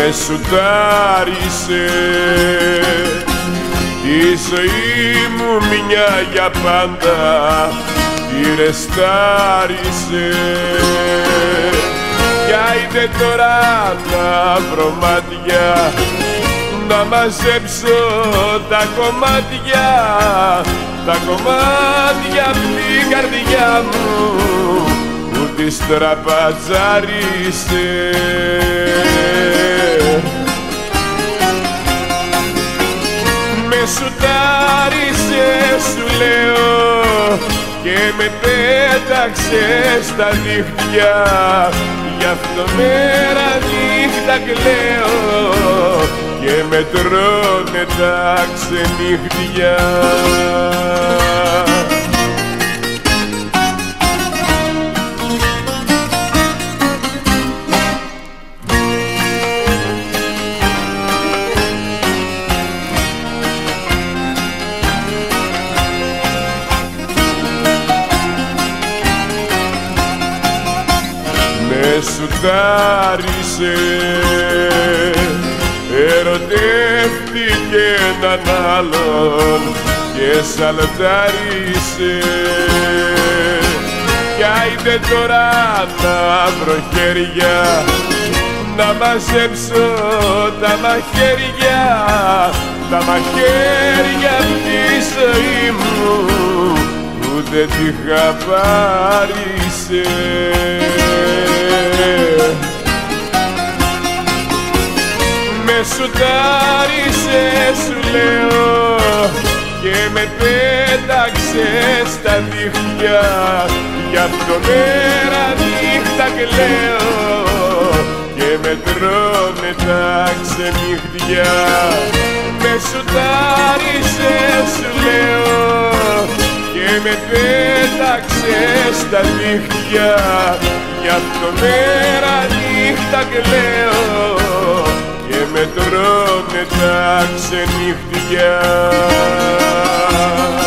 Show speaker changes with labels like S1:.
S1: με σουτάρισε τη ζωή μου μια για πάντα, τη ρεστάρισε. Κι άιντε τώρα να βρω μάτια, να μαζέψω τα κομμάτια, τα κομμάτια απ' την καρδιά μου που τη στραπατζάρισε. Με σουτάρισε σου λέω και με πέταξε στα δίχτυα, γι' αυτό μέρα νύχτα κλαίω και με τρώνε τα ξενύχτια. Με σουτάρισε, ερωτεύτηκε έναν άλλον και σαλτάρισε. Κι άιντε τώρα να βρω χέρια, να μαζέψω τα μαχαίρια, τα μαχαίρια απ' τη ζωή μου που δεν τη χαπάρισε. Με σουτάρισε σου λέω και με πέταξε στα δίχτυα, γι' αυτό μέρα νύχτα κλαίω και με τρώνε τα ξενύχτια. Με σουτάρισε σου λέω και με πέταξε στα δίχτυα, γι' αυτό μέρα νύχτα κλαίω και με τρώνε τα ξενύχτια.